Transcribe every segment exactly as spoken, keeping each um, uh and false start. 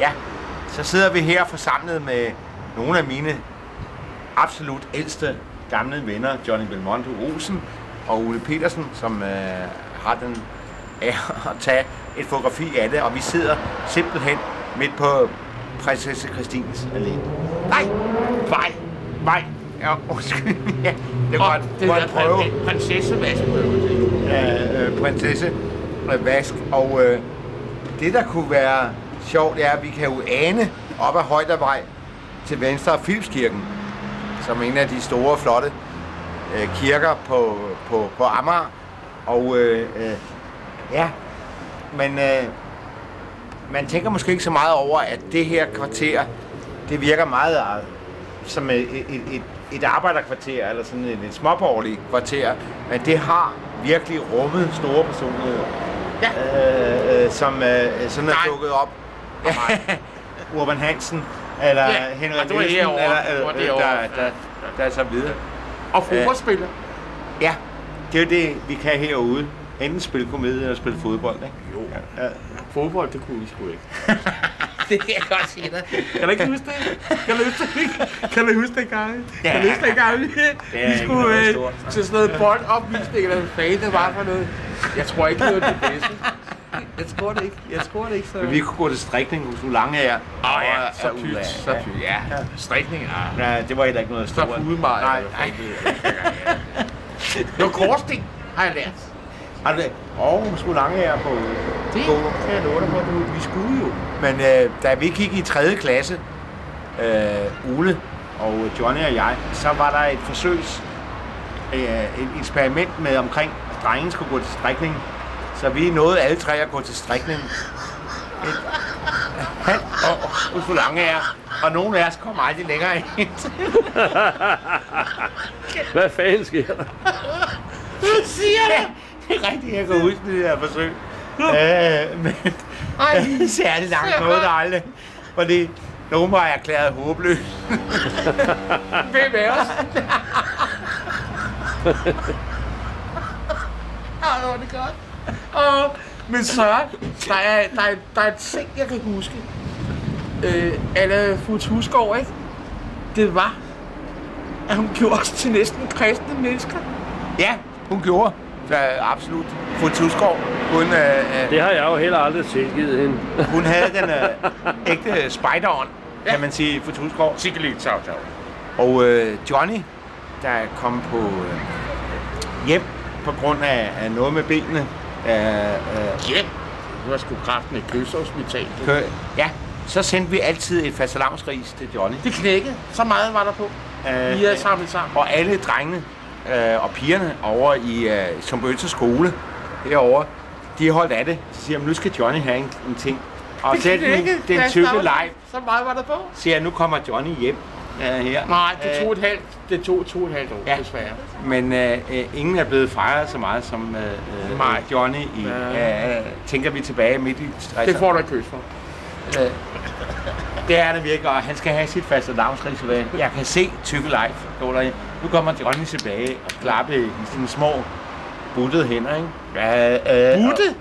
Ja, så sidder vi her forsamlet med nogle af mine absolut ældste gamle venner, Johnny Belmondo Olsen og Ole Petersen, som øh, har den ære at tage et fotografi af det, og vi sidder simpelthen midt på prinsesse Christines Allé. Nej, vej, vej. Ja, undskyld. Ja, det var en, det var en prøve. Prinsessevaskprøve. Ja, øh, prinsessevask. Og øh, det, der kunne være sjovt, er, at vi kan jo ane op ad Højdervej til venstre af Philipskirken, som en af de store, flotte øh, kirker på, på, på Amager. Og øh, øh, ja, men øh, man tænker måske ikke så meget over, at det her kvarter, det virker meget øh, som et, et, et, et arbejderkvarter, eller sådan et, et småborgerligt kvarter, men det har virkelig rummet store personligheder, ja. øh, som øh, sådan er dukket op. Ja. Urban Hansen, eller ja. Henrik Nielsen, eller, eller øh, der, der, der, der er så videre. Og fodboldspiller. Ja, det er jo det, vi kan herude. Enten spille komedie eller spille fodbold, ikke? Jo. Ja. Fodbold, det kunne vi sgu ikke. Det kan jeg godt sige dig. Kan du ikke huske det? Kan du huske det? Kan du huske det gang? Ja. Kan du huske det gang? Vi skulle øh, til sådan noget boldopvisning, eller hvad fanden det var for noget. Jeg tror ikke, det var det bedste. Jeg tror det ikke. Jeg tror det ikke, så... Men vi kunne gå til strikning hos nogle lange her. Åh oh, ja, så pyt, så pyt. Ja, strikning, ja. Ja, det var heller ikke noget stort. Så fudemej. Nej, nej. Det var korsting, har jeg lært. Har du det? Åh, oh, skulle lange her på... Det kan jeg love dig på, vi skulle jo. Men øh, da vi gik i tredje klasse, øh, Ole og Johnny og jeg, så var der et forsøgs, øh, et eksperiment med omkring, at drengen skulle gå til strikning. Så vi nåede alle tre at gå til strikning. Et, han og Ulf Lange er, og nogle af os kommer aldrig længere ind. Hvad fanden sker der? Hvad siger Ja, det er rigtigt, jeg kan huske det her forsøg. Øh, men Ej, særligt langt noget der aldrig. Fordi nogen var erklæret håbløs. Hvem er os? Åh, oh, det er godt. Åh, oh, men så, der er, der, er, der er et ting, jeg kan huske. Øh, Alle Futs Husgaard, ikke? Det var, at hun gjorde os til næsten kristne mennesker. Ja, hun gjorde. Så absolut. Futs Husgaard. Hun, øh, øh, det har jeg jo heller aldrig tilgivet hende. Hun havde den øh, ægte spejderånd, ja. Kan man sige, Futs Husgaard. Sikkert tav, tav. Og øh, Johnny, der kom på øh, hjem på grund af, af noget med benene. Øh, øh, hjem? Du har sgu kraften i Køshospital. Kø, ja, så sendte vi altid et fastelavnsris til Johnny. Det knækkede. Så meget var der på. Øh, vi er samlet sammen. Og alle drengene øh, og pigerne over i øh, Sundbyønse skole herovre, de holdt af det. Så siger jeg, nu skal Johnny have en, en ting. Og det så den, den tykke live. Så meget var der på. Siger jeg, nu kommer Johnny hjem. Uh, her. Nej, det tog et halvt, det tog to og et halvt år, ja. Desværre. Men uh, uh, ingen er blevet fejret så meget som uh, uh, Johnny i, ja. uh, tænker vi tilbage midt i stresser. Det får du et køs for. Uh, det er det virkelig, og han skal have sit faste navnsris. Jeg kan se tykke live. Nu kommer Johnny tilbage og klappe i sine små buttede hænder, ikke? Uh, uh, Butte?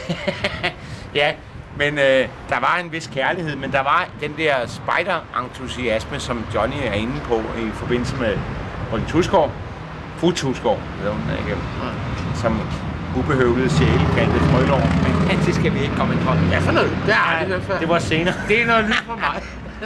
Ja. Men øh, der var en vis kærlighed, men der var den der spejder-entusiasme, som Johnny er inde på i forbindelse med Futs Husgaard. Futs Husgaard, hedder hun, ikke? Som ubehøvlede sjæle kaldte frølår. Men det skal vi ikke komme ind på. Ja, for noget. Det, er det, det var senere. Det er noget nyt for mig.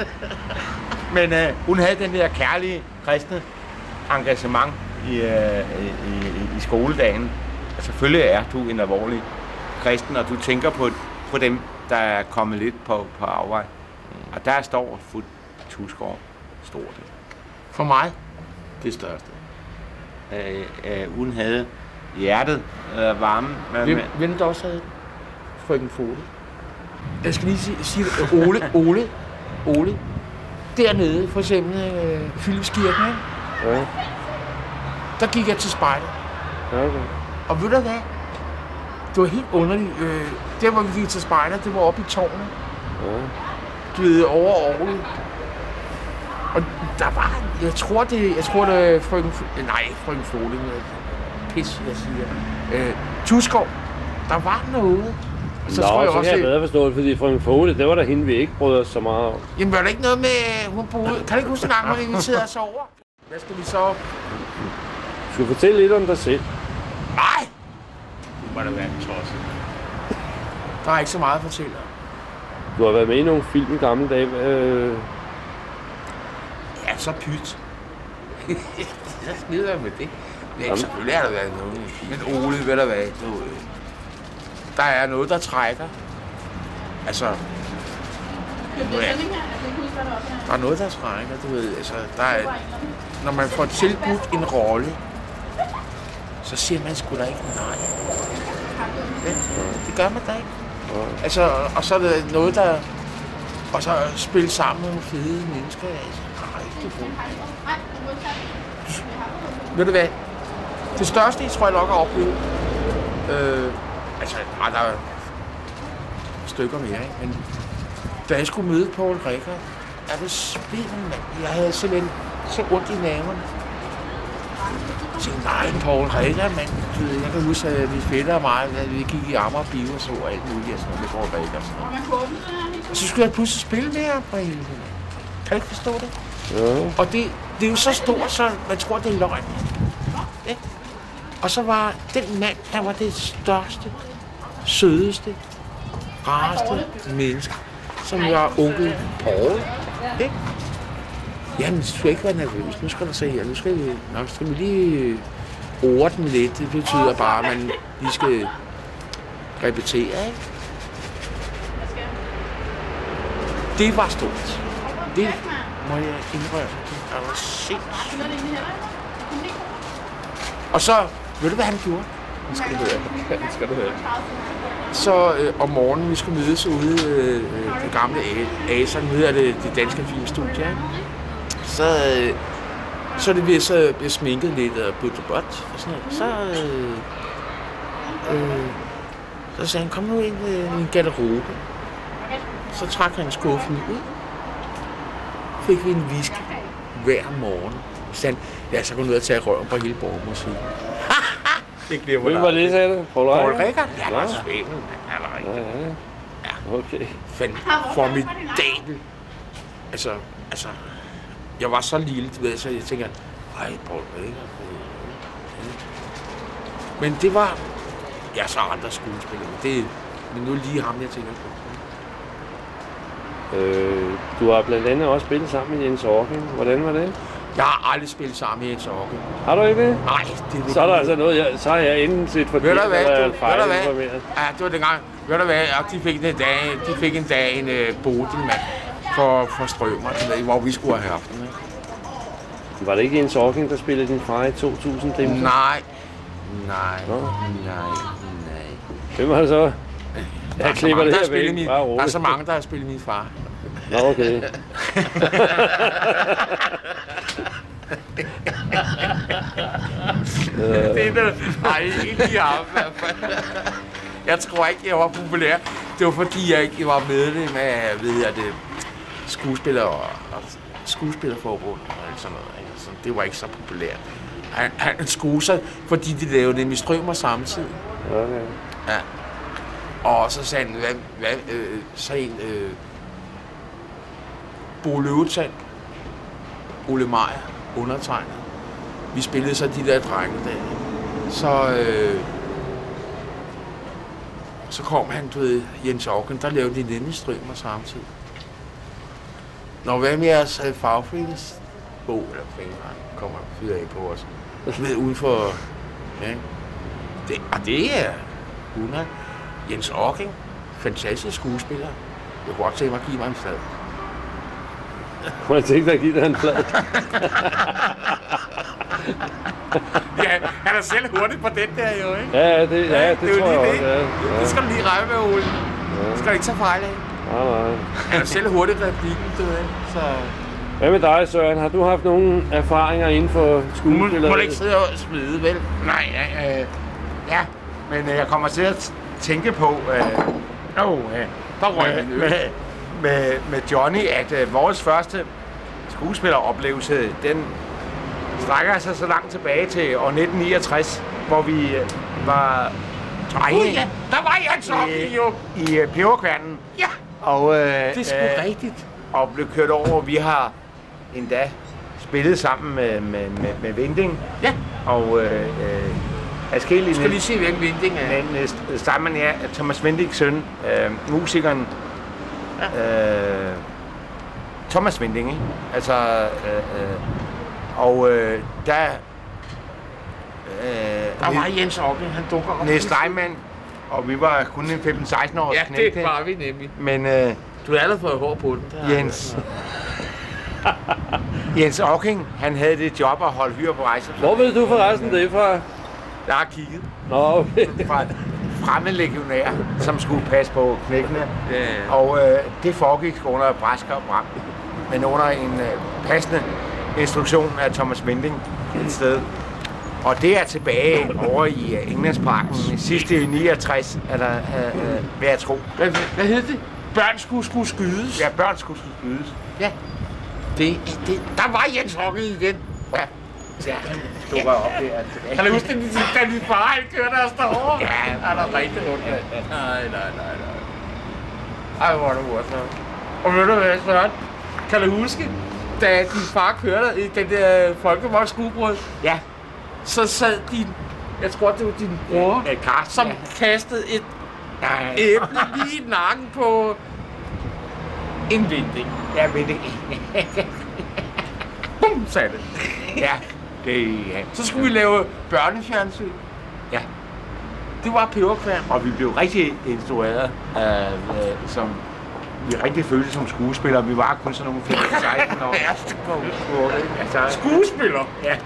Men øh, hun havde den der kærlige, kristne engagement i, øh, i, i, i skoledagen. Og selvfølgelig er du en alvorlig kristen, og du tænker på på dem, der er kommet lidt på, på afvej. Og der står Futs Husgaard stort. For mig, det største. Øh, øh, hun havde hjertet øh, varme. Hvem, hvem der også havde frøken Fode? Jeg skal lige sige, sige Ole, Ole, Ole. Dernede, for eksempel øh, Philipskirken, ikke? Ja. Der gik jeg til spejder. Okay. Og ved du hvad? Det var helt underligt. Øh, der, hvor vi gik til spejder, det var oppe i tårnet. Ja. Du ved, over Aarhus. Og der var, jeg tror det, jeg tror det er frøken, nej, frøken Froling, pis, jeg siger. Øh, Tusgaard, der var noget. Så Nå, tror jeg så også, kan jeg det- bedre forstå det, fordi Frøken Fogel, det var der hende, vi ikke brød os så meget om. Jamen, var der ikke noget med, hun boede... Kan du ikke huske en gang, hun inviterede os over? Hvad skal vi så? Du skal fortælle lidt om dig selv. Nej! Du må da være en tosset. Der er ikke så meget at fortælle om. Du har været med i nogle film i gamle dage. Øh... Ja, så pyt. Så skider jeg med det. Ja, Jamen. selvfølgelig har der været noget. Men Ole, ved du hvad? Du, øh, der er noget, der trækker. Altså, der er noget, der trækker, du ved. Altså, der er, når man får tilbudt en rolle, så siger man sgu da ikke nej. Ja, det gør man da ikke. Altså, og så er det noget, der... Og så spille sammen med nogle fede mennesker. Altså, nej, det er godt. Ved du hvad? Det største, jeg tror jeg nok har oplevet... Øh, altså, nej, der er stykker mere, ikke? Men da jeg skulle møde Poul Reichhardt, er det spændende, mand. Jeg havde simpelthen så ondt i naverne. Jeg tænkte, nej, Poul Reichhardt, mand. Jeg kan huske, at mine fætter og mig, at vi gik i Amager Bio og så og alt muligt, og sådan noget med Poul Reichhardt og sådan noget. Og så skulle jeg pludselig spille med ham for helvede. Kan du ikke forstå det? Ja. Og det, det er jo så stort, så man tror, det er løgn. Ikke? Og så var den mand, der var det største, sødeste, rareste menneske, som var onkel Paul. Ikke? Jamen, du skal ikke være nervøs. Nu skal du se her. Nu skal vi, nok skal vi lige roe den lidt. Det betyder bare, at man lige skal repetere, ikke? Det var stort. Det må jeg indrømme. Det var sindssygt. Og så, ved du hvad han gjorde? Det skal du høre. Det skal du høre. Så øh, om morgenen, vi skulle mødes ude øh, det gamle Asa, nu hedder det det danske filmstudie, ikke? Så, øh, så det bliver så bliver sminket lidt og puttet bot og sådan noget. Så, øh, øh, så sagde han, kom nu ind i en garderobe. Så trak han skuffen ud. Fik vi en whisky hver morgen. Så sagde han, ja, så kunne du ud og tage røven på hele borgermusik. Det glemmer Hvem var det, sagde du? Poul Poul Reichhardt? Reichhardt? Ja, Nå. han var svæmmel. Han var rigtig. Ja, ja. Okay. Fandt formidabel. Altså, altså, jeg var så lille, du ved, så jeg tænker, ej, Poul Reichhardt. Men det var, ja, så andre skuespillere, men det men nu lige ham, jeg tænker på. Øh, du har blandt andet også spillet sammen med Jens Orking. Hvordan var det? Jeg har aldrig spillet sammen med Jens Orking. Har du ikke det? Nej, det er Så er der altså noget, jeg, så har jeg enten set Ved forkert, du hvad, eller du, er ved du fejlinformeret. hvad? Ja, det var dengang. Ved du hvad, og de fik en dag, de fik en dag en uh, bodil, mand, for, for strømmer, du ved, hvor vi skulle have haft den, ikke? Var det ikke Jens Orking, der spillede din far i to tusind? Nej, nej, Nå. nej, nej. Hvem var det så? Der Jeg er så klipper mange, det der har her spillet væk. min, Bare der er roligt. så mange, der har spillet min far. Nå, okay. Det er det. Nej, ikke lige ham i hvert fald. Jeg tror ikke, jeg var populær. Det var fordi, jeg ikke var medlem af, ved jeg det, skuespiller og, og skuespillerforbund og sådan noget. Ikke? Så det var ikke så populært. Han, han skulle sig, fordi de lavede nemlig Strømmer samtidig. Okay. Ja. Og så sagde han, hvad, hvad øh, så en, øh, Bo Løvetand, Ole Meyer, undertegnet. Vi spillede så de der drenge der. Så, øh, så kom han, du ved, Jens Orking, der lavede de nemlig Strømmer samtidig. Når hvad med jeres øh, fagforeningsbog, eller fænger, kommer fyre af på os. Med uden for, ja. Det, og det er hundrede. Jens Orking, fantastisk skuespiller. Jeg kunne godt tænke mig at give mig en flad. Kunne jeg tænke dig at give dig en flad? Ja, han er selv hurtig på den der jo, ikke? Ja, det, ja, det, det er jo tror jeg lige også. det. Ja. Det Ja. skal du lige regne med, Ole. Det skal du ikke tage fejl af. Nej, nej. Han er selv hurtig i replikken, du ved. Så Hvad med dig, Søren? Har du haft nogle erfaringer inden for du må, skuespillet? må du ikke sidde og smide, vel? Nej, øh, øh, ja, men øh, jeg kommer til at tænke på, øh, Åh, ja. Der røg med, min øl. med, med, med Johnny, at øh, vores første skuespilleroplevelse, den strækker sig så langt tilbage til år nitten niogtres, hvor vi øh, var drenge. Gud, ja, der var Jens Ocking jo. I uh, Peberkværnen. Ja, Og, øh, det er sgu øh, rigtigt. og blev kørt over. Vi har endda spillet sammen med, med, med, med Vinding. Ja, Og øh, øh, adskillige... du skal lige se, hvilken Vinding er. Men øh, sammen er Thomas Vindings søn, øh, musikeren. Ja. Øh, Thomas Vinding, ikke? Altså... Øh, øh, og øh, der... Øh, Der var Jens Ocking, han dukker op. Niels Steinmann, og vi var kun en femten seksten års Ja, knægte. det var vi nemlig. Men øh, Du har allerede fået hår på den. Det har jeg Jens... Jens Ocking, han havde det job at holde hyre på rejser. Hvor ved du forresten det fra? Jeg har kigget Nå, okay. fra fremmedlegionær, som skulle passe på knækkene. Ja. Og øh, det foregik under Brasker og Bram, men under en øh, passende instruktion af Thomas Vinding et sted. Og det er tilbage over i uh, Englandsparken. Sidste i niogtres, er der, uh, uh, vil jeg tro. Hvad, hvad hed det? Børn skulle, skulle skydes. Ja, børn skulle skydes. Ja. Det, det, der var Jens Ocking igen. Ja. Ja, han dukker op der. Kan du huske, det, da din far han kørte os derovre? Ja. Er der rigtig rundt? Nej, nej, nej, nej. Ej, hvor er det morsomt. Og ved du hvad, Søren? Kan du huske, da din far kørte i den der folkevogns skuebrød, Ja. så sad din, jeg tror det var din bror, Ja, Karsten, som ja. kastede et Ja, æble lige i nakken på en Vinding. ja, men det... Bum, sagde det. Ja, det... Ja. Så skulle vi lave børnefjernsyn. Ja. Det var Peberkværn. Og vi blev rigtig instrueret, øh, øh, som vi rigtig følte som skuespillere. Vi var kun sådan nogle femten seksten år. Ja, det går. Altså, Skuespiller. ja.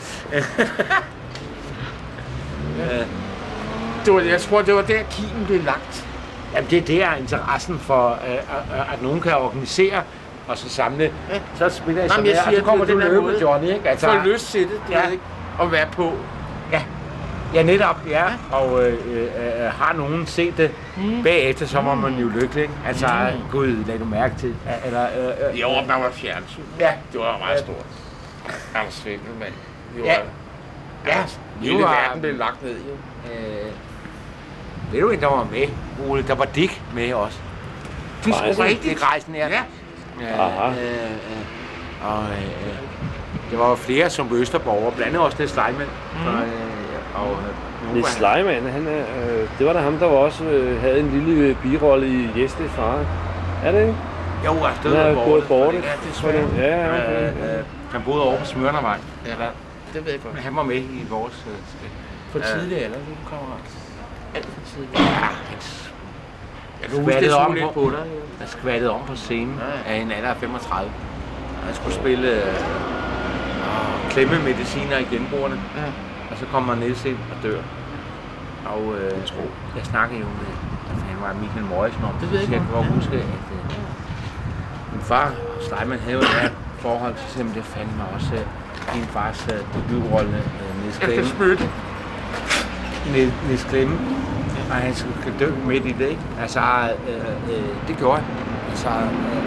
Det var, jeg tror, det var der, kimen blev lagt. Jamen, det er der interessen for, øh, at, at nogen kan organisere og så samle. Ja. Så spiller jeg Jamen, sådan jeg her, og siger, så kommer det er den den der måde. med Johnny, ikke? Altså, Få lyst til det, du Ja. ved ikke, at være på. ja. Ja, netop, ja. Og øh, øh, øh, har nogen set det mm. bagefter, så var man jo lykkelig, ikke? Altså, mm. gud, lad du mærke til. Eller, øh, øh, Jo, man var fjernsyn. Ja. Det var meget stort. Anders Svindel, mand. Det var, Ja. Ja. Hele Det var- verden blev lagt ned, jo. øh, ved du en, der var med, Ole? Der var Dick med også. Det er Rejsen. sgu rigtigt. Dick Rejsen, ja. Ja. Aha. Øh, øh, øh, og øh, øh, der var flere som Østerborger, blandt andet også det Steinmann. Mm. Og, øh, og, øh, Niels Sleiman, han er, øh, det var da ham, der var også øh, havde en lille øh, birolle i Jesle Far. Er det ikke? Jo, altså, det Han er var gået bort. Ja, det er svært. Ja, ja, okay. Øh, øh, han boede over på Smørnervej. Ja, det ved jeg godt. Men han var med i vores... Øh, For Ja. tidlig alder, du kommer alt for tidligt. ja, hans Jeg kan huske, det skvattede så om lidt på, på dig. jo. han skvattede om på scenen Ja. af en alder af femogtredive. Han skulle spille øh, klemmemediciner i genbrugerne, Ja. og så kommer Niels ind og dør. Og øh, jeg snakkede jo med, hvad fanden var det, Michael Morrison om. Det ved jeg jeg ikke, kan godt huske, at øh, min far, Steinmann, havde jo et nært forhold til simpelthen, det fandt mig også øh, min fars øh, debutrolle, øh, Niels Efter Klemme. spytte. Niels, Niels Klemme. Og han skulle dø midt i det, ikke? Altså, øh, øh, det gjorde han. Altså, øh,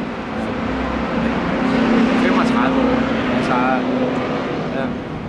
femogtredive år. Altså, øh, ja.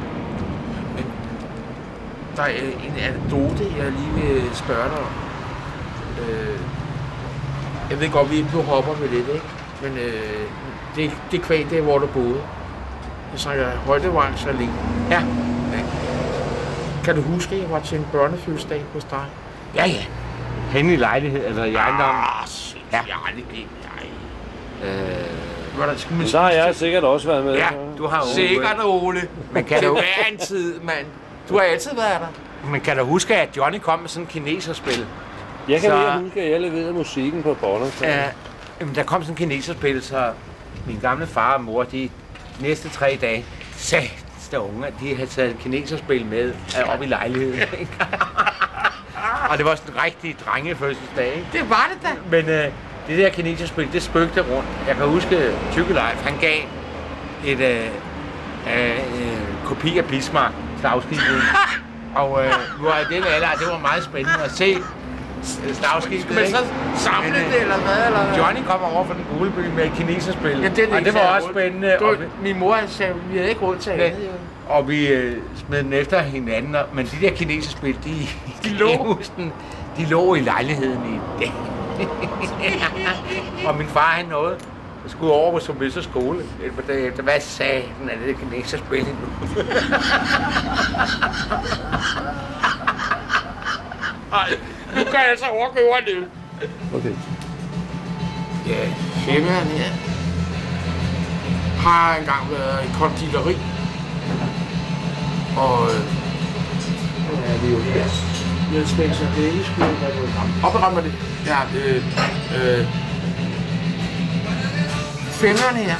Der er en anekdote, jeg lige vil spørge dig om. Øh, jeg ved godt, vi nu hopper vi lidt, ikke? Men øh, det, det kvæg, det er, hvor du boede. Jeg snakker Højdevang Salé. Ja. Kan du huske, at jeg var til en børnefødselsdag hos dig? Ja, ja. Henne i lejlighed, eller i ejendommen. Ah, sindssygt. Ja. Jeg har aldrig glemt det. Øh, Hvor der skal man Så har jeg sikkert også været med. ja, du har jo... Sikkert, Ole. Men kan Det du, er en tid, mand. Du har altid været der. men kan du huske, at Johnny kom med sådan en kineserspil? Jeg kan Så- lige huske, at jeg leverede musikken på Bonner. Ja, jamen, der kom sådan en kineserspil, så min gamle far og mor, de næste tre dage, sagde der unge, at de havde taget et kineserspil med øh, op i lejligheden. ikke? Og det var sådan en rigtig drengefødselsdag, ikke? Det var det da. Men øh, det der kineserspil, det spøgte rundt. Jeg kan huske, Tykkelejf, han gav et øh, øh, øh, kopi af Bismarck, slagskibet. Og øh, nu var jeg den alder, det var meget spændende at se, stavskibet, Skal man så samle det, eller hvad? Eller? Johnny kommer over fra den gule by med et kineserspil. Ja, det, er det, og det var også spændende. Det var, og vi, min mor sagde, vi havde ikke råd til andet. og vi øh, smed den efter hinanden, og, men de der kineserspil, de, de, lå. de lå i lejligheden i dag. Og min far, han nåede. Jeg skulle over på Sumøster skole et par dage efter. Hvad sagde den af det kineserspil nu? Ej, nu kan jeg altså overgøre det. Okay. Ja, Femern her har engang været i konditori. Og ja, det er jo her. Jeg skal så det ikke skulle være noget gammelt. Oprammer det. Ja, øh, øh, Femern her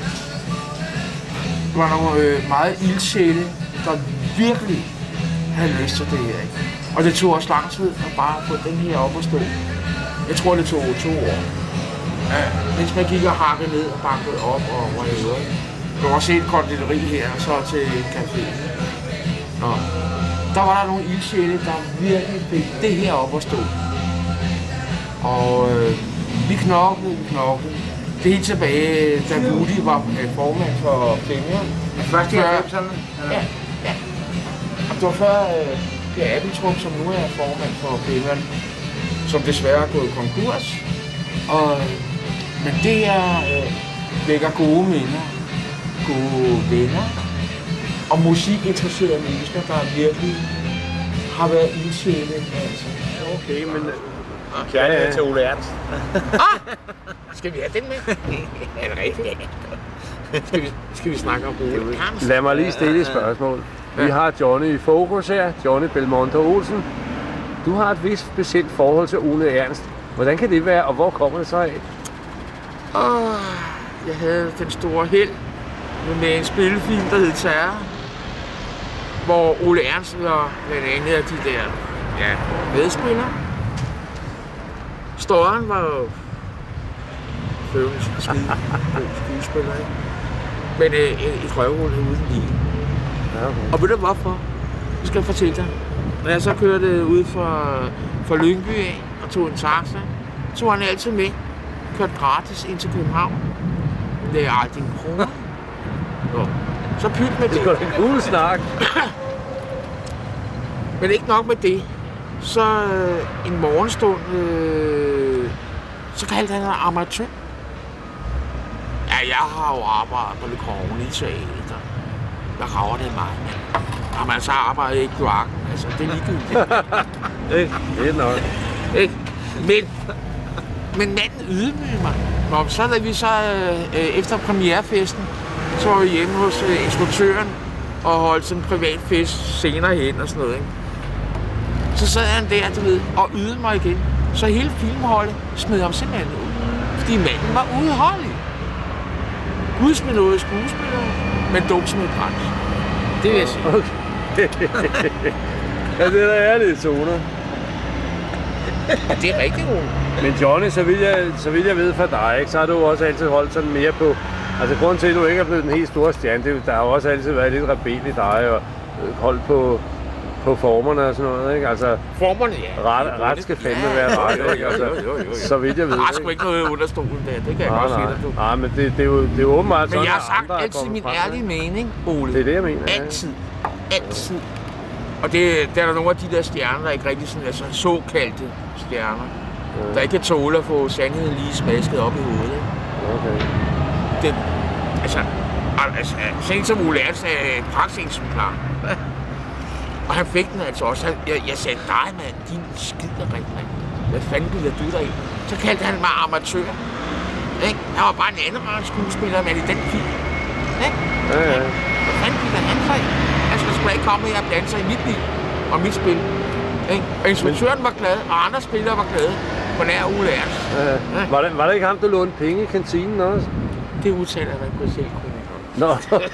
var nogle øh, meget ildsjæle, der virkelig havde lyst til det her, ikke? Og det tog også lang tid at bare få den her op at stå. Jeg tror, det tog to år. Ja, mens man gik og hakkede ned og bankede op og whatever. Der var også et konditori her, og så til en café. Nå. Der var der nogle ildsjæle, der virkelig fik det her op at stå. Og øh, vi knoklede, vi knoklede. Det er helt tilbage, da Woody var formand for Femern. Først i halvfemserne? Ja, ja. Og det var før øh, Per Abeltrup, som nu er formand for Femern, som desværre er gået konkurs. Og, men det er øh, vækker gode minder, gode venner og musikinteresserede mennesker, der virkelig har været ildsjæle. Altså. Okay, men... Kærlighed ja, ja. til Ole Ernst. Ah! Skal vi have den med? Er det rigtigt? Skal vi, skal vi snakke om det? Lad mig lige stille et spørgsmål. Vi har Johnny i fokus her, Johnny Belmondo Olsen. Du har et vist specielt forhold til Ole Ernst. Hvordan kan det være, og hvor kommer det så af? Oh, jeg havde den store held med en spillefilm, der hed Terror, hvor Ole Ernst var blandt andet af de der ja, medspillere. Støren var jo følende skide skuespiller, ikke? Men øh, et røvhul uden lige. Ja, okay. Og ved du hvorfor? Det skal jeg fortælle dig. Når jeg så kørte ud fra, fra Lyngby af og tog en taxa, så var han altid med. Kørte gratis ind til København. Det er aldrig en kroner. Så pyt med det. Det er en cool snak. Men ikke nok med det. Så øh, en morgenstund, øh, så kaldte han en amatør. Ja, jeg har jo arbejdet på Le Corne i teater. Jeg rager det meget, men har man så arbejdet i kloakken, altså det er ligegyldigt. Ikke? Det er nok. Ikke? Men, men manden ydmygede mig. Nå, så da vi så øh, efter premierefesten, så var vi hjemme hos øh, instruktøren og holdt sådan en privat fest senere hen og sådan noget, ikke? Så sad han der, du ved, og ydede mig igen. Så hele filmholdet smed ham simpelthen ud. Fordi manden var udholdelig. Gud smed noget skuespiller, men dum som et brand. Det vil jeg sige. Okay. Ja, det er da ærlige toner. Ja, det er rigtigt, Ole. Men Johnny, så vil, jeg, så vil jeg vide fra dig, ikke? Så har du også altid holdt sådan mere på... Altså, grunden til, at du ikke er blevet den helt store stjerne, det, der har jo også altid været lidt rebel i dig, og holdt på... på formerne og sådan noget, ikke? Altså, formerne, ja. Ret, ret skal fandme være ret, ikke? Altså, så vidt jeg ved. Der er sgu ikke noget under stolen der, det kan jeg nej, godt nej. sige dig, du. Nej, men det, det, er jo, det er jo åbenbart sådan, men jeg har sagt andre altid min frem, ærlige mening, Ole. Det er det, jeg mener. Altid. Altid. Og det, der er der nogle af de der stjerner, der ikke rigtig sådan, altså såkaldte stjerner, ja. Der ikke kan tåle at få sandheden lige smasket op i hovedet. Okay. Det, altså, altså, sådan som Ole Ernst er et praksexemplar. Og han fik den altså også. Jeg, jeg sagde, dig mand, din skiderik, mand. Hvad fanden bliver du der i? Så kaldte han mig amatør. Ikke? Han var bare en anden skuespiller, men i den film. Ikke? Ja, ja. Hvad fanden bliver han for en? Han skulle sgu ikke komme her og blande sig i mit liv og mit spil. Ikke? Og instruktøren var glad, og andre spillere var glade på nær Ole Ernst. Ja, ja. Ja. Var, det, var det ikke ham, der lånte penge i kantinen også? Det udtaler jeg ikke på selv. Nå, okay.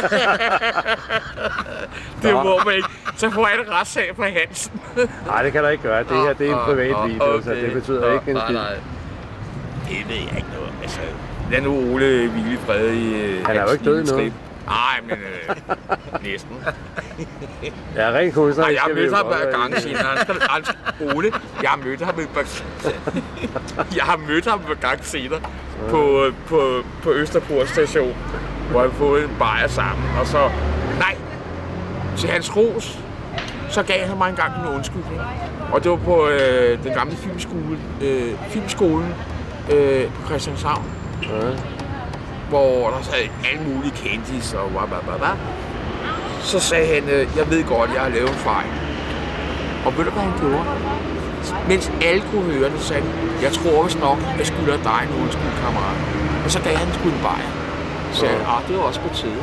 Det må man ikke. Så får jeg et retssag fra Hansen. Nej, det kan der ikke gøre. Det her, det er en privat oh, video, okay. så det betyder oh, ikke en skid. Det ved jeg ikke noget. Altså, lad nu Ole hvile i fred i... Han er jo ikke død endnu. Nej, men øh, næsten. Ja, rent kunstner. Jeg har mødt ham hver gang senere. Han skal, han skal, Ole, jeg har mødt ham et par, jeg har mødt ham hver gang senere på, på, på Østerport station, hvor jeg har fået en bajer sammen. Og så, nej, til hans ros, så gav han mig engang en undskyldning. Og det var på øh, den gamle filmskole, øh, filmskolen øh, på Christianshavn. Ja. Hvor der sad alle mulige kendis og bla bla bla bla. Så sagde han, øh, jeg ved godt, jeg har lavet en fejl. Og ved du, hvad han gjorde? Mens alle kunne høre det, sagde han, jeg tror vist nok, jeg skylder dig en undskyld, kammerat. Og så gav han sgu en bajer. Så sagde han, ah, det var også på tide.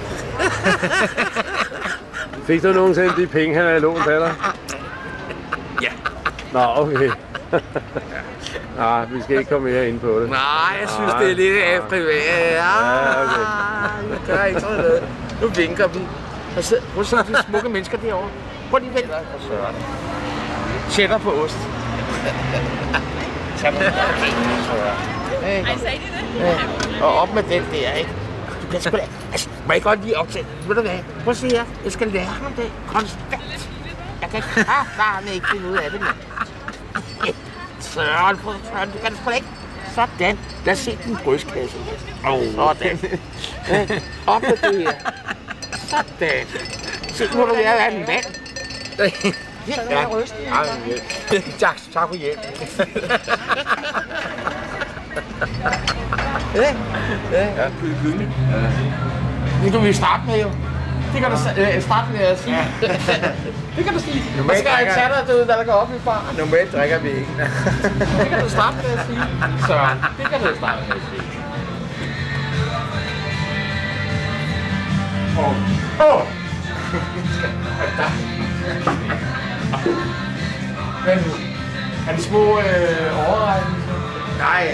Fik du nogensinde de penge, han havde lånt af dig? Ja. Nå, okay. Nej, vi skal ikke komme mere ind på det. Nej, jeg synes, nej, det er lidt af privat. Ja, okay. Jeg gør ikke sådan noget. Nu vinker vi. Prøv at se de smukke mennesker derovre. Prøv lige vent. Cheddar på ost. Cheddar på ost. Ej, sagde de det? Og op med den der, ikke? Du kan sgu da... Altså, må jeg godt lige optage? Ved du hvad? Prøv at se her. Jeg skal lære ham det konstant. Jeg kan kraftvarme ikke finde ud af det, mand. Søren, prøv at Søren, du kan sgu da ikke. Sådan. Lad os se din brystkasse. Oh. Sådan. Op med det her. Sådan. Se, nu må du være en mand. Ja, ja. Tak, tak for hjælp. Ja, ja. Det kan vi starte med, jo. Det kan du øh, starte med at sige. Ja. Det kan du sige. Hvad skal jeg tage dig derude, hvad der går op i far? Normalt drikker vi ikke. Det kan du starte med at sige. Søren, det kan du starte med at sige. Åh! Åh! Hvad nu? Er det små øh, overrejdelser? Nej.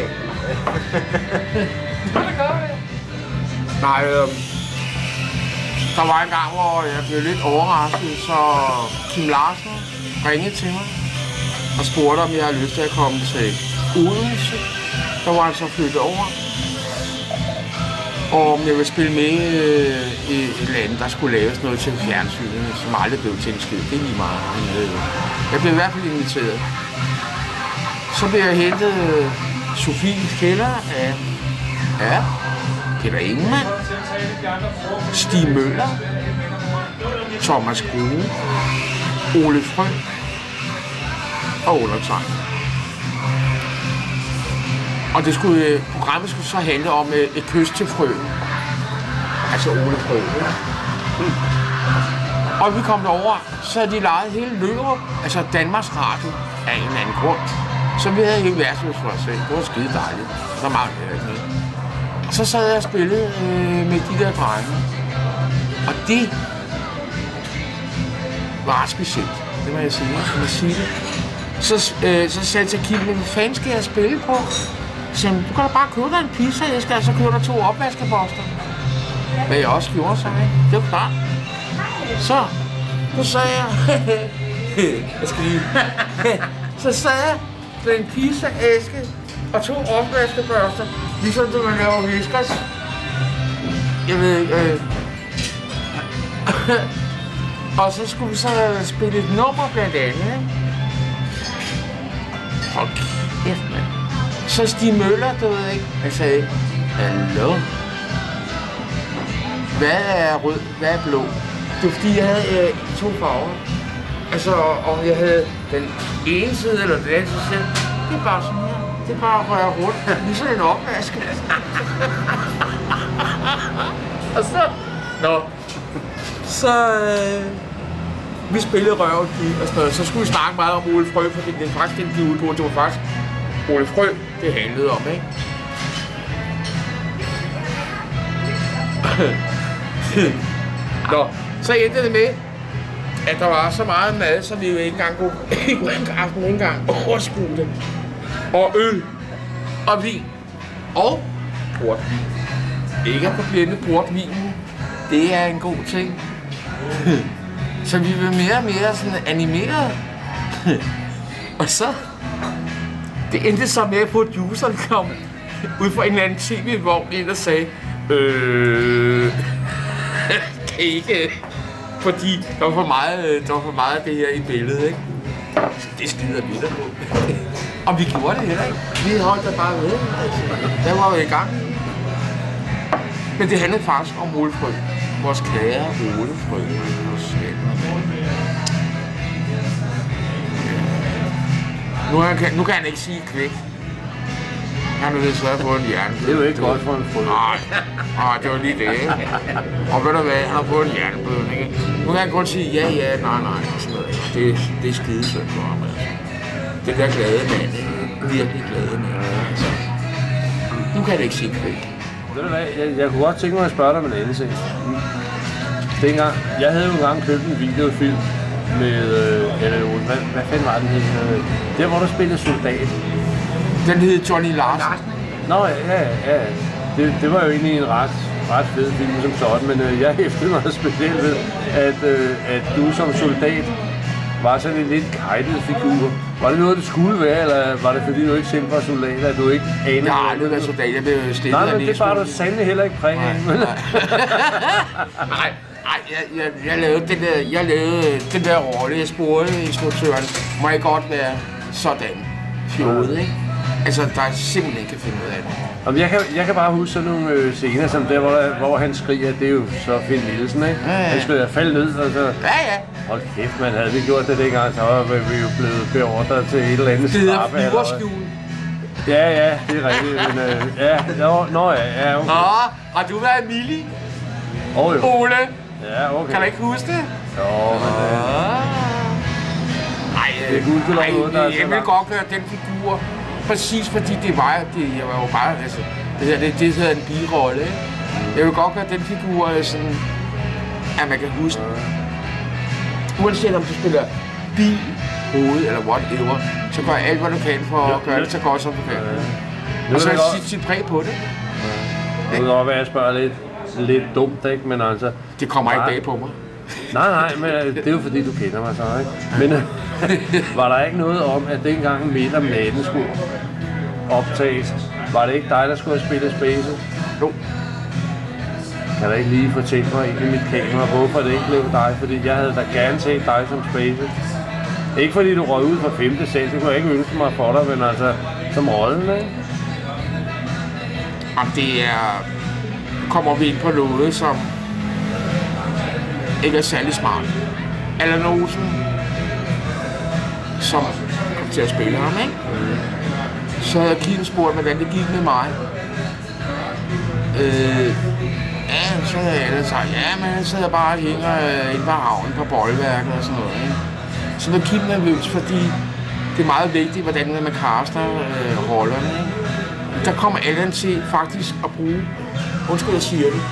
Hvad der gør det? Nej, øh, der var en gang, hvor jeg blev lidt overrasket, så Kim Larsen ringede til mig og spurgte, om jeg havde lyst til at komme til Odense. Der var han så flyttet over. Og om jeg ville spille med øh, i et eller andet, der skulle laves noget til fjernsynet, som aldrig blev til en skid. Det er lige meget. Jeg blev i hvert fald inviteret. Så blev jeg hentet øh, Sofies kælder af ja, Peter Ingemann, Stig Møller, Thomas Grue, Ole Frø og undertegnet. Og det skulle, programmet skulle så handle om et kys til frøen. Altså Ole Frø. Mm. Og vi kom derover, så havde de lejet hele Lørup, altså Danmarks Radio, af en eller anden grund. Så vi havde hele værtshus for os selv. Det var skide dejligt. Så meget jeg ikke med. Og så sad jeg og spillede øh, med de der drenge. Og det var ret specielt. Det må jeg sige. Jeg må sige det. Så, øh, så sagde jeg til Kim, hvad fanden skal jeg spille på? Så sagde han, du kan da bare købe dig en pizza, jeg skal altså købe dig to opvaskeposter. Hvad jeg også gjorde, så ikke? Det var klart. Så, så sagde jeg, jeg skal lige... så sagde jeg, med en pizza-æske og to opvaskebørster, ligesom du man laver Whiskas. Jeg ved ikke, øh... og så skulle vi så spille et nummer blandt andet, ikke? Hold kæft, mand. Så Stig Møller, du ved ikke, han sagde, hallo? Hvad er rød, hvad er blå? Det var fordi, jeg havde øh, to farver. Altså, om jeg havde den ene side eller den anden side, det er bare sådan her. Det er bare at røre rundt, ligesom en opvaske. Og så... Nå. Så... Øh, vi spillede røven og sådan noget. Så skulle vi snakke meget om Ole Frø, fordi det er faktisk den de ude på. Det var faktisk Ole Frø, det handlede om, ikke? Nå, så endte det med, at der var så meget mad, så vi jo ikke engang kunne, ikke engang, engang overskue det. Og øl, og vin, og portvin. Ikke at forglemme portvinen, det er en god ting. Så vi blev mere og mere sådan animeret. Og så, det endte så med, at produceren kom ud fra en eller anden tv-vogn ind og sagde, øh... det er ikke... Fordi der var for meget, der var for meget af det her i billedet, ikke? Så det skider vi der på. Og vi gjorde det heller ikke. Vi holdt der bare ved. Altså, der var vi i gang. Men det handlede faktisk om Ole Frø. Vores kære Ole Frø. Nu, kan, nu kan han ikke sige kvæk. Han er lidt svært på en hjerne. Det er jo ikke godt for en frø. Nej, nej, det var lige det, ikke? Og ved du hvad, han har fået en hjerneblødning, ikke? Nu kan han kun sige ja, ja, nej, nej, og sådan noget. Det, det er skidesødt for ham, altså. Det der glade mand, ikke? Virkelig glade mand, altså. Nu kan han ikke sige kvæk. Ved du hvad, jeg, jeg kunne godt tænke mig at spørge dig om en anden ting. Dengang, jeg havde jo engang købt en videofilm med, øh, eller hvad, hvad fanden var den hed? Der, hvor du spillede soldat. Den hed Johnny Larsen. Nå, ja, ja, ja. Det, det var jo egentlig en ret, ret fed film som sådan, men øh, jeg hæftede mig specielt ved, at, øh, at du som soldat var sådan en lidt kajtet figur. Var det noget, det skulle være, eller var det fordi, du ikke selv var soldat, at du ikke anede? Nej, det var soldat. Jeg blev stillet Nej, men det var du sandelig heller ikke præg af. Nej, nej, nej jeg, jeg, jeg, lavede den der, jeg lavede den der rolle. Jeg spurgte instruktøren, må jeg godt være sådan fjodet, ikke? Altså, der er simpelthen ikke kan finde ud af det. Jamen, jeg, kan, jeg kan bare huske sådan nogle øh, scener, som der, hvor, der, hvor han skriger, det er jo så Finn Nielsen, ikke? Ja, ja. Han skriger, fald ned, og så... Ja, ja. Hold kæft, man, havde vi gjort det dengang, så var vi jo blevet beordret til et eller andet straffe. Det hedder flyverskjul. Ja, ja, det er rigtigt, men øh, ja, nå, nå ja, ja, okay. Nå, har du været Mili? Åh, oh, jo. Ole? Ja, okay. Kan du ikke huske det? Jo, men øh... Nej, det er gudskelov noget, der er så jeg vil godt gøre den figur. Præcis fordi det var, det, jeg var jo bare, altså, det her, det, det hedder en birolle, ikke? Jeg vil godt gøre den figur sådan, at man kan huske. Uanset om du spiller bil, hoved eller whatever, så gør alt, hvad du kan for at gøre det så godt, som du kan. Og så sit, sit præg på det. Det kan godt være, at jeg spørger lidt, lidt dumt, ikke? Men altså... Det kommer ikke bag på mig. Nej, nej, men det er jo fordi, du kender mig så, ikke? Men øh, var der ikke noget om, at dengang midt om natten skulle optages, var det ikke dig, der skulle have spillet Space? Jo. Kan du ikke lige fortælle mig ind i mit kamera, hvorfor det ikke blev dig? Fordi jeg havde da gerne set dig som Space. Ikke fordi du røg ud fra femte sal, det kunne jeg ikke ønske mig for dig, men altså som rollen, ikke? Jamen det er... kommer vi ind på noget, som ikke er særlig smart. Allan Olsen, som kom til at spille ham, ikke? Så havde Kim spurgt, hvordan det gik med mig. Øh, ja, så havde alle sagt, ja, men jeg sidder bare og hænger øh, inde på havnen på boldværket og sådan noget, ikke? Så var Kim nervøs, fordi det er meget vigtigt, hvordan man caster øh, rollerne, ikke? Der kommer Allan til faktisk at bruge, undskyld, jeg siger det.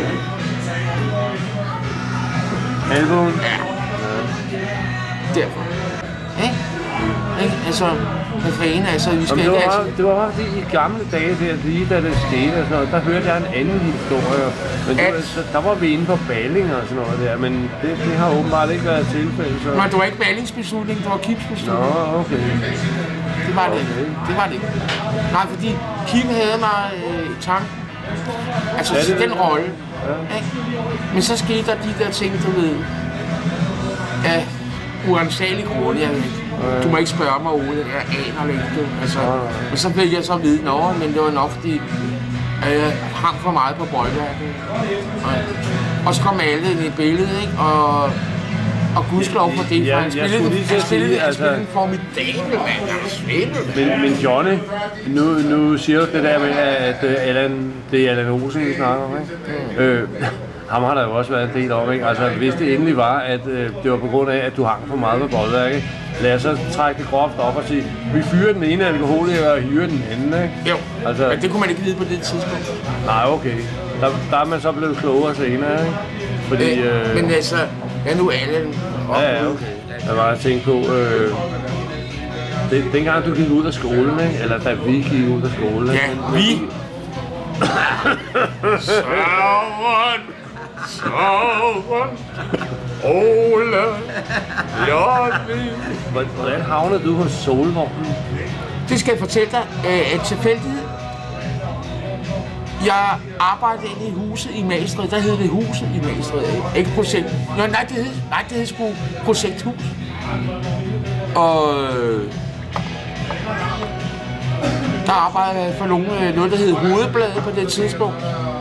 Albuen? Ja. Derfor. Ikke? Ikke? Altså, hvad fanden, altså, vi skal Jamen, ikke... Det var, altså... det var fordi i gamle dage, der, lige da det skete og sådan noget, der hørte jeg en anden historie. Men At... det, så, der var vi inde på Balling og sådan noget der, men det, det har åbenbart ikke været tilfældet. Så... Men det var ikke Ballings beslutning, det var Kims beslutning. Nå, okay. Det var det okay. ikke. Det var det ikke. Nej, fordi Kim havde mig øh, i tanken. Altså, ja, den rolle. Ja. Men så skete der de der ting, du ved, af uansagelig grunde, jeg ved ikke. Du må ikke spørge mig, Ole, jeg aner ikke det. Altså, men så fik jeg så at vide, nå, men det var nok fordi, at jeg hang for meget på boldværket. Og, og så kom alle ind i billedet, ikke? Og, og gudskelov for det, for han spillede, han spillede, han spillede en formidabel mand, han spillede. Men, men Johnny, nu, nu siger du det der med, at Allan, det er Allan Olsen, vi snakker om, ikke? Øh, ham har der jo også været en del om, ikke? Altså, hvis det endelig var, at øh, det var på grund af, at du hang for meget på boldværket, lad os så trække det groft op og sige, vi fyrer den ene alkoholiker og hyrer den anden, ikke? Jo, altså, men det kunne man ikke vide på det tidspunkt. Nej, okay. Der, der er man så blevet klogere senere, ikke? Fordi, øh, øh, men altså, ja nu Allan... Ja, ja, okay. Jeg var at tænke på, øh, det, dengang du gik ud af skolen, ikke? Eller da vi gik ud af skolen. Ja, men, vi... Savren, savren, Ole, Jørgen. Hvordan havnede du hos Solvognen? Det skal jeg fortælle dig, at tilfældighed. Jeg arbejdede inde i huset i Magstred. Der hed det huset i Magstred. Ikke projekt. Nå, nej, det hed, nej, det hed sgu projekthus. Og øh, der arbejdede jeg for nogle, noget, der hed Hovedbladet på det tidspunkt.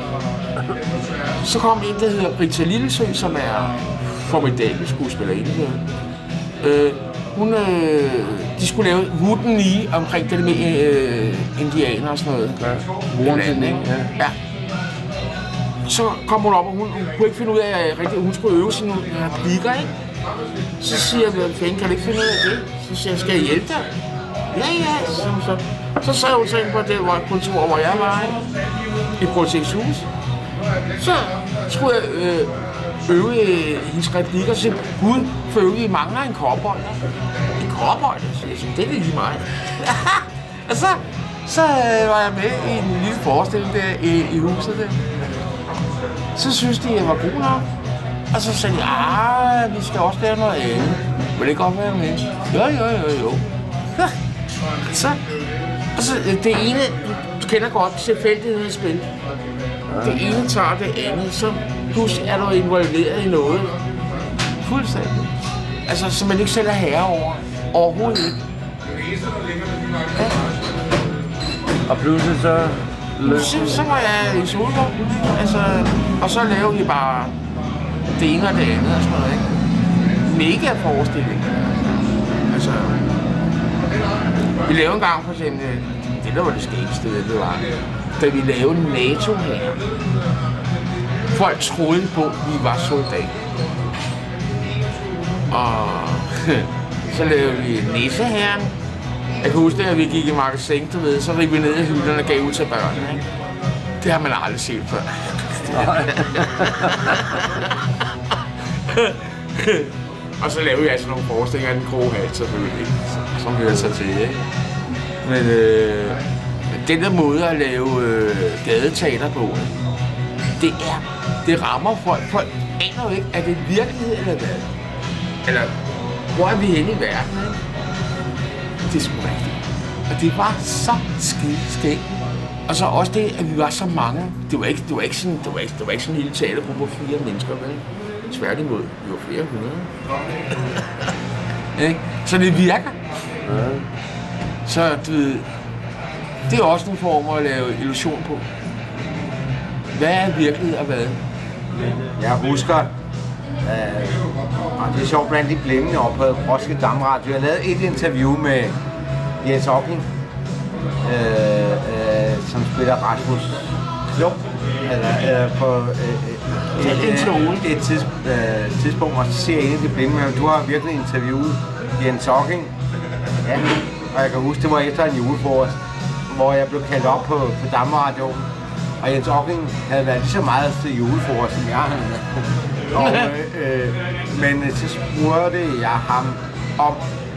Så kom en, der hedder Rita Lillesø, som er formidabel skuespillerinde. Øh, hun, øh, de skulle lave Wooden i omkring det med øh, indianer og sådan noget. Ja, Wooden, ikke? Ja. Ja. Så kom hun op, og hun, hun kunne ikke finde ud af, at rigtig, hun skulle øve sine replikker, ikke? Så siger jeg, hvad fanden, kan du ikke finde ud af det? Så siger jeg, skal jeg hjælpe dig? Ja, ja, så, så. Så sad hun så ind på det kontor, hvor jeg var, i Projekthus. Så skulle jeg øh, øve hendes replikker, så siger gud, for øve, I mangler en cowboy. En cowboy? Så jeg siger, det er lige mig. Og så, så øh, var jeg med i en lille forestilling der i, i huset der. Så synes de, jeg var god nok. Og så sagde de, ah, vi skal også lave noget andet. Vil det godt være med? Jo, jo, jo, jo. Så, og så det ene, du kender godt tilfældighedens spil. Det ene tager det andet, så pludselig er du involveret i noget. Fuldstændig. Altså, som man ikke selv er herre over. Overhovedet ikke. Ja. Og pludselig så... Pludselig så var jeg i Solborg. Altså, og så lavede vi bare det ene og det andet og sådan noget, ikke? Mega forestilling. Altså... Vi lavede en gang for eksempel, det der var det skæggeste, det var, da vi lavede NATO her. Folk troede på, at vi var soldater. Og så lavede vi Nisseherren. Jeg kan huske, at vi gik i magasin, du ved, så rivede vi ned i hylderne og gav ud til børnene, ikke? Det har man aldrig set før. Og så lavede vi altså nogle forestillinger af den krohal, selvfølgelig, som hører sig til, ikke? Men øh, den der måde at lave øh, gadeteater på, det er, det rammer folk. Folk aner jo ikke, er det virkelighed eller hvad? Eller, hvor er vi henne i verden, ikke? Det er sgu rigtigt. Og det var så skide skægt. Og så også det, at vi var så mange. Det var ikke, det var ikke, sådan, det var ikke, det var ikke sådan en lille teatergruppe på fire mennesker, vel? Tværtimod, vi var flere hundrede. Så det virker. Ja. Så du ved, det er også en form at lave illusion på. Hvad er virkelighed og hvad? Jeg husker, øh, og det er sjovt blandt de blinde oppe på Roskilde Damradio. Jeg lavede et interview med Jens Ocking, øh, øh, som spiller Rasmus Klump, eller øh, på øh, et, et, et tids, øh, tidspunkt, og så ser jeg en af de blinde med, du har virkelig interviewet Jens Ocking. Ja, og jeg kan huske, det var efter en julefrokost, hvor jeg blev kaldt op på, på Damradio, og Jens Ocking havde været lige så meget til julefrokost, som jeg havde. Og, øh, øh, men så spurgte jeg ham om,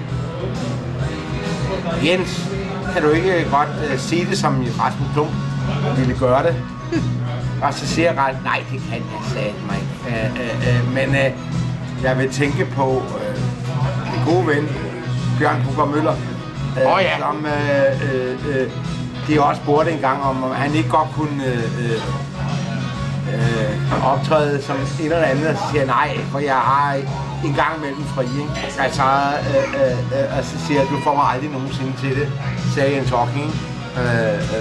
Jens, kan du ikke godt uh, sige det, som Rasmus Klump ville gøre det? Og så siger jeg ret, nej, det kan jeg, sagde mig. Uh, uh, uh, men uh, jeg vil tænke på uh, min gode ven, Bjørn Hugo Møller, uh, oh, ja. som uh, uh, uh, de også spurgte en gang, om han ikke godt kunne uh, uh, optræde som et eller andet, og så siger jeg, nej, for jeg har en gang imellem fri, ikke? Altså, øh, øh, øh, og så siger jeg, du får mig aldrig nogensinde til det, sagde Jens Ocking. Øh, øh,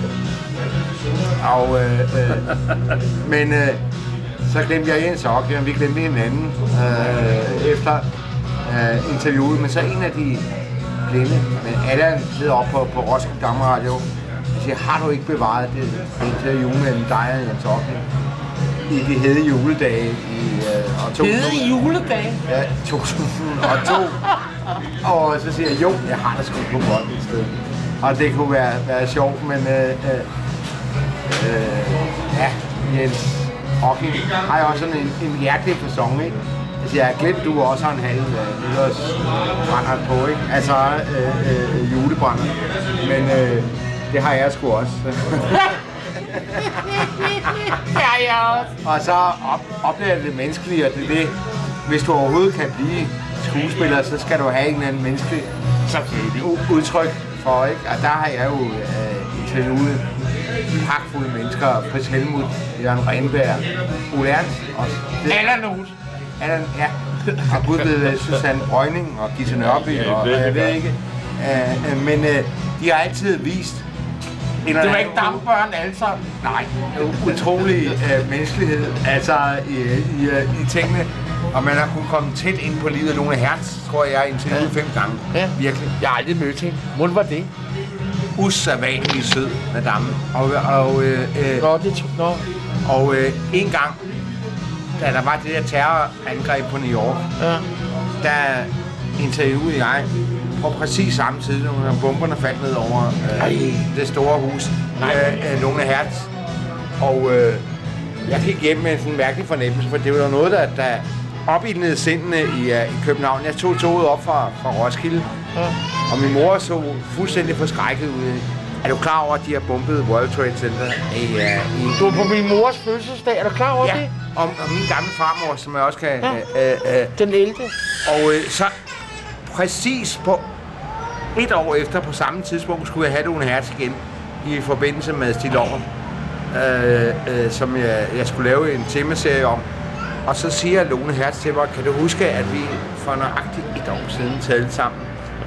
og, øh, øh, men øh, så glemte jeg Jens Ocking, og vi glemte hinanden øh, efter øh, interviewet. Men så en af de blinde, men Allan sidder oppe på, på Roskilde Damradio, og siger, har du ikke bevaret det interview mellem dig og Jens Ocking i de hede juledage i øh, år to tusind? Hede juledage? Ja, to tusind og to. Og så siger jeg, jo, jeg har da sgu på bånd et sted. Og det kunne være, være sjovt, men øh, øh, øh, ja, Jens Ocking har jo også sådan en, en hjertelig facon, ikke? Altså, jeg har glemt, du også har en halv øh, nytårsbrænder på, ikke? Altså, øh, øh, julebrænder. Men øh, det har jeg sgu også. Ja, ja. Og så op, oplever det menneskelige, og det er det, hvis du overhovedet kan blive skuespiller, så skal du have en eller anden menneskelig udtryk for, ikke? Og der har jeg jo øh, interviewet pakfulde mennesker. Chris Helmuth, Jørgen Renberg, Ole Ernst også. Allan Oth. Allan, ja. Og gudved Susanne Brøgning og Gisse Nørby, og, og jeg ved ikke. Uh, uh, men uh, de har altid vist... Det var ikke dampbørn alle sammen. Nej, utrolig uh, menneskelighed, altså i, i, i tingene. Og man har kunnet komme tæt ind på livet af Lone Hertz, tror jeg, interviewet ja. fem gange. Ja. Virkelig. Jeg har aldrig mødt hende. Hvordan var det? Usædvanligt sød, madame. Og, og, øh, øh, Nå, det tog... Nå. og øh, en gang, da der var det der terrorangreb på New York, ja. der interviewede jeg på præcis samme tid, når bomberne faldt ned over øh, det store hus, øh, øh, Lone Hertz. Og øh, jeg gik hjem med sådan en mærkelig fornemmelse, for det var noget, der, der opildnede sindene i, uh, i København. Jeg tog toget op fra, fra Roskilde, ja. Og min mor så fuldstændig forskrækket ud. Er du klar over, at de har bombet World Trade Center? I, uh, i... Du er på min mors fødselsdag, er du klar over ja. det? Ja, og, og min gamle farmor, som jeg også kan... Ja. Uh, uh, Den ældre. Og uh, så præcis på et år efter, på samme tidspunkt, skulle jeg have Lone Hertz igen i forbindelse med Stig Lommer. Øh, øh, som jeg, jeg skulle lave en temaserie om. Og så siger Lone Hertz til mig, kan du huske, at vi for nøjagtigt et år siden talte sammen?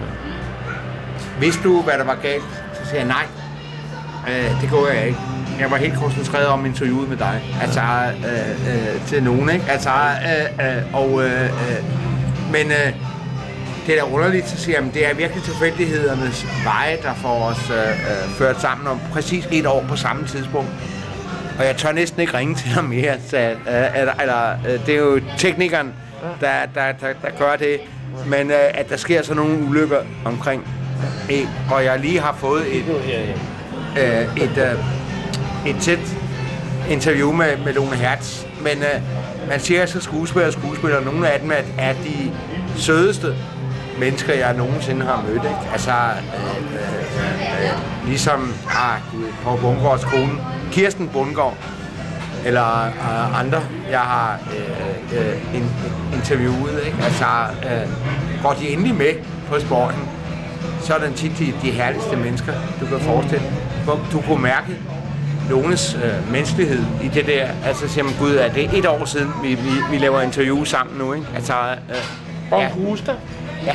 Vidste du, hvad der var galt? Så siger jeg, nej, øh, det går jeg ikke. Jeg var helt koncentreret om interviewet med dig. Altså, øh, øh, til nogen, ikke? Altså, øh, øh, og, øh, øh, men øh, det er da underligt, så siger jeg, det er virkelig tilfældighedernes veje, der får os øh, øh, ført sammen om præcis et år på samme tidspunkt. Og jeg tør næsten ikke ringe til ham mere, så, øh, eller, eller, øh, det er jo teknikeren, der, der, der, der gør det. Men øh, at der sker så nogle ulykker omkring en, og jeg lige har fået et, øh, et, øh, et tæt interview med, med Lone Hertz. Men øh, man siger så skuespiller og skuespiller, og nogle af dem er, er de sødeste mennesker, jeg nogensinde har mødt, ikke? Altså, øh, øh, øh, ligesom ah, Poul Bundgaards kone, Kirsten Bundgaard, eller øh, andre, jeg har øh, øh, in, interviewet, ikke? Altså, øh, går de endelig med på sporten, så er den tit de, de herligste mennesker, du kan forestille. Du kunne mærke Lones øh, menneskelighed i det der. Altså, siger man, gud, er det et år siden, vi, vi, vi laver interview sammen nu, ikke? Altså, øh, og ja. Huster. Ja.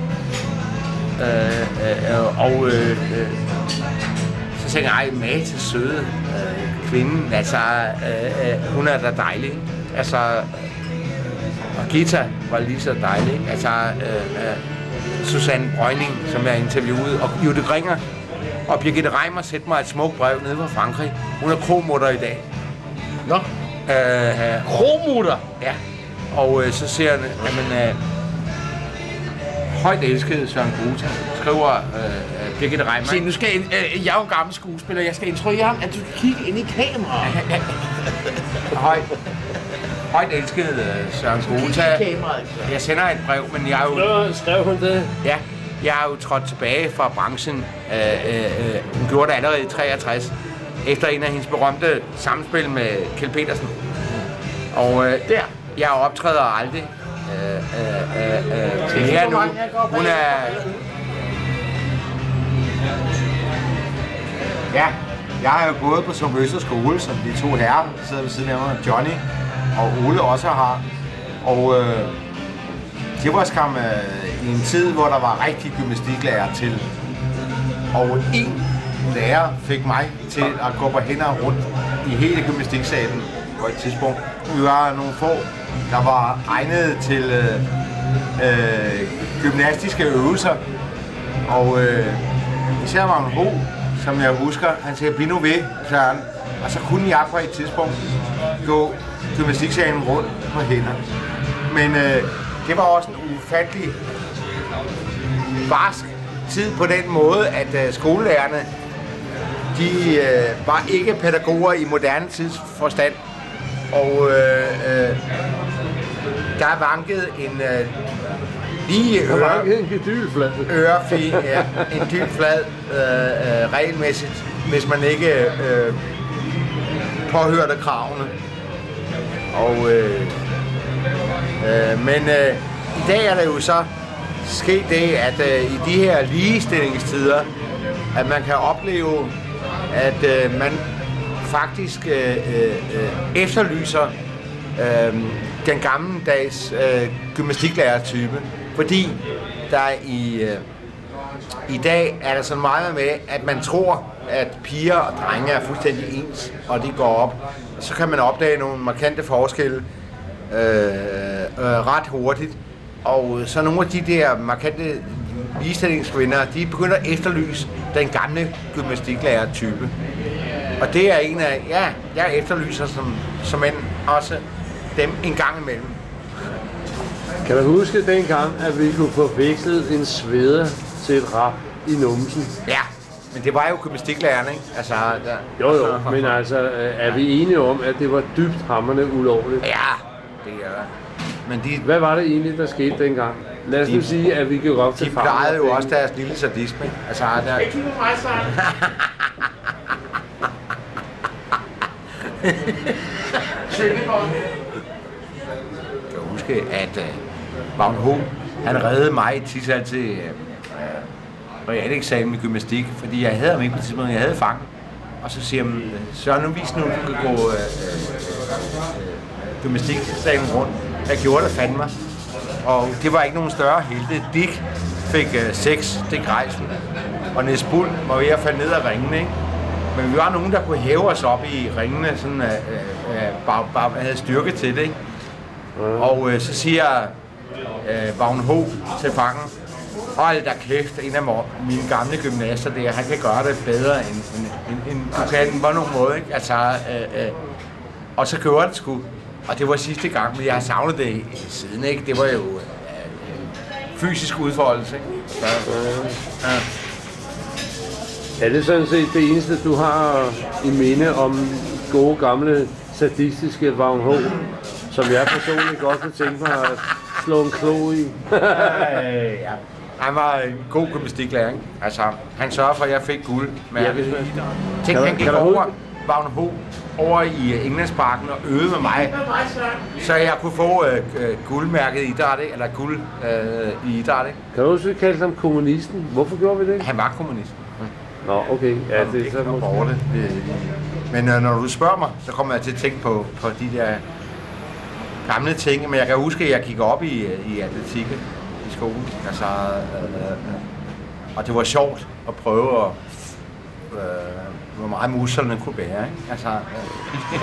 Øh, øh, og øh, øh, så tænker jeg, ej, med til søde øh, kvinden, altså, øh, øh, hun er da dejlig, altså, og Gita var lige så dejlig, altså, øh, øh, Susanne Brøgning, som jeg interviewede, og Jytte Gringer, og Birgitte Reimer sendte mig et smukt brev nede fra Frankrig. Hun er kromutter i dag. Nå? Øh, øh, kromutter? Ja. Og øh, så siger han, jamen, øh, højt elskede Søren Gruta, skriver øh, Birgitte Reimer. Se, nu skal jeg, øh, jeg er jo en gammel skuespiller, jeg skal instruere ham, at du skal kigge ind i kameraet. højt, højt elskede øh, Søren Gruta. Jeg sender et brev, men jeg er jo... Nå, skrev hun det? Ja, jeg er jo trådt tilbage fra branchen. Øh, øh, øh, hun gjorde det allerede i treogtres, efter en af hendes berømte samspil med Kjeld Petersen. Og øh, der, jeg optræder aldrig. Øh, øh, øh, til her nu. Hun er... Ja, jeg har jo gået på Som Østers skole, som de to herrer sidder ved siden af mig, Johnny og Ole også har. Og øh, det var skam øh, i en tid, hvor der var rigtig gymnastiklærer til. Og en lærer fik mig til at gå på hænder rundt i hele gymnastiksalen på et tidspunkt. Vi var nogle få, der var egnet til øh, øh, gymnastiske øvelser. Og øh, især var en ho, som jeg husker, han sagde, bliv nu ved, Søren. Og så kunne jeg på et tidspunkt gå gymnastiksalen rundt på hænder. Men øh, det var også en ufattelig barsk tid på den måde, at øh, skolelærerne, de øh, var ikke pædagoger i moderne tids forstand. Og øh, øh, der vankede en øh, lige øre, ørefin, ja, en dyb flad øh, øh, regelmæssigt, hvis man ikke øh, påhørte kravene. Og, øh, øh, men øh, i dag er der jo så sket det, at øh, i de her ligestillingstider, at man kan opleve at øh, man faktisk øh, øh, efterlyser øh, den gammeldags øh, gymnastiklærertype, fordi der i, øh, i dag er der så meget med, at man tror, at piger og drenge er fuldstændig ens, og de går op. Så kan man opdage nogle markante forskelle øh, øh, ret hurtigt. Og så nogle af de der markante ligestillingskvinder, de begynder at efterlyse den gamle gymnastiklærertype. Og det er en af, ja, jeg efterlyser som, som en, også dem en gang imellem. Kan du huske dengang, at vi kunne få vekslet en sveder til et rap i numsen? Ja, men det var jo gymnastiklærerne, ikke? Altså, der... Jo jo, men altså, er vi enige om, at det var dybt hamrende ulovligt? Ja, det er det. Men de, hvad var det egentlig, der skete dengang? Lad os de, nu sige, at vi gik op til de farven. De plejede jo også deres lille sadisme. Altså, der... Ikke kigge på mig, Søren. Jeg kan huske, at uh, Vagn H. han reddede mig i tidsal til uh, realeksamen i gymnastik, fordi jeg havde ham ikke på tidspunkt, jeg havde fanget. Og så siger han, Søren, nu vis nu, du kan gå uh, uh, gymnastiksalen rundt. Jeg gjorde det fandme. Og det var ikke nogen større helte. Dick fik uh, seks, Dick Reisen. Og Niels Bull var ved at falde ned af ringene, ikke? Men vi var nogen, der kunne hæve os op i ringene, sådan, uh, uh, bare, bare havde styrke til det, ikke? Mm. Og uh, så siger uh, Vagn H. til fangen, hold da kæft, en af mine gamle gymnaster der, han kan gøre det bedre end, end, end, end du kan på nogen måde, ikke? Altså, uh, uh, og så gjorde det sgu. Og det var sidste gang, men jeg har savnet det siden, ikke? Det var jo uh, fysisk udfoldelse, ikke? Så, uh, uh. Er det sådan set det eneste, du har i minde om gode, gamle, sadistiske Vagn H., som jeg personligt godt vil tænke mig at slå en klo i? Ja. Han var en god gymnastiklærer, ikke? Altså, han sørgede for, at jeg fik guld. Men ja, tænk, han gik over Vagn H. over i Englandsparken og øvede med mig, så jeg kunne få øh, guldmærket idræt, eller guld øh, i idræt. Kan du også kalde ham kommunisten? Hvorfor gjorde vi det? Han var kommunist. Nå, okay. Ja, det, det er så måske... Men øh, når du spørger mig, så kommer jeg til at tænke på, på de der gamle ting. Men jeg kan huske, at jeg gik op i, i atletik i skolen. Altså, øh, øh, og det var sjovt at prøve at... Øh, hvor meget musklerne kunne bære, ikke? Altså... Øh.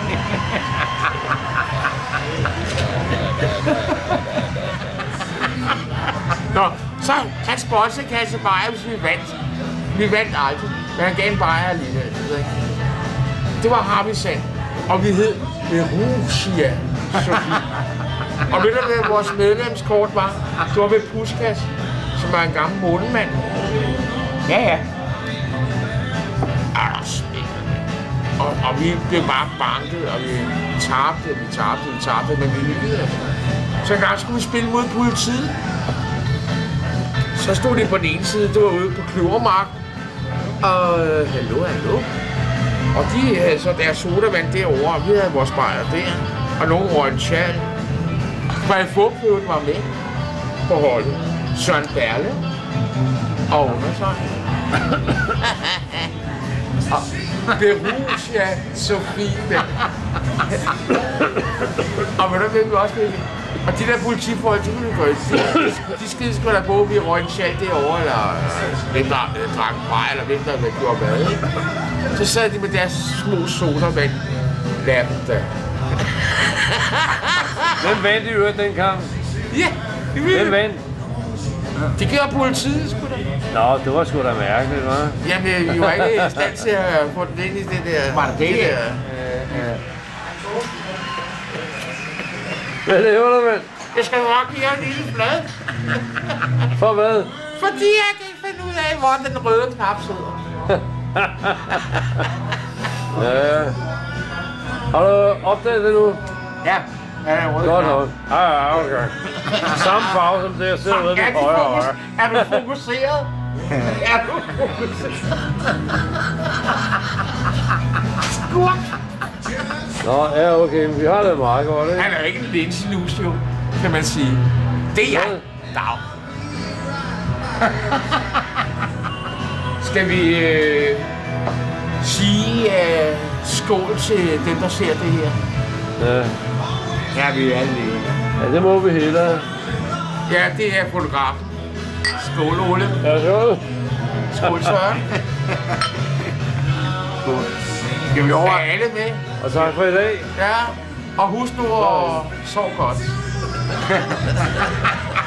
Nå, så han sponsorkasse bare, hvis vi vandt. Vi vandt aldrig, men han gav en bajer alligevel. Det var Harvey Sand, og vi hed Verusia Sofie. Og ved du, hvad vores medlemskort var? Det var ved Puskas, som var en gammel månemand. Ja, ja. Og, og vi blev bare banket, og vi tabte, vi tabte, vi tabte, men vi lykkede. Så en gang skulle vi spille mod politiet. Så stod de på den ene side, det var ude på Kløvermark. Og øh, hallo, hallo. Og de havde så deres sodavand derovre, og vi havde vores bajer der. Og nogen røg en sjal. Frederik Fugtføden var med på holdet. Søren Berle og undertegnet. Og Verusia Sofie. Og ved du, hvem vi også ville? Og de der politifolk, de ville gøre de, de skide sgu da på, vi røg en sjal derovre, eller hvem der øh, drak brej, eller hvem der gjorde mad, ikke? Så sad de med deres små sodavand. Lad dem da. Hvem vandt i øvrigt den kamp? Ja, det ville. Hvem vandt? De gjorde politiet, sgu da. Nå, det var sgu da mærkeligt, hva'? Jamen, vi var ikke i stand til at få den ind i det der... Var det det der? Hvad laver du, mand? Jeg skal nok give en lille flad. For hvad? Fordi jeg kan ikke finde ud af, hvor den røde knap sidder. Ja. Har du opdaget det nu? Ja. Ja, røde godt nok. Ja, ja, okay. Samme farve som det, jeg sidder ude ved højre og højre. Er du fokuseret? Er du fokuseret? Skurk! Nå, ja, okay, vi har det meget godt, ikke? Han er jo ikke en linselus, jo, kan man sige. Det er jeg. Dag. Skal vi... Øh... sige uh, skål til dem, der ser det her. Ja. Her er vi alle lige. Ja, det må vi hellere. Ja, det er fotografen. Skål, Ole. Ja, så. Skål, Søren. Skal vi over? Er alle med? Og tak for i dag. Ja, og husk nu at sove godt.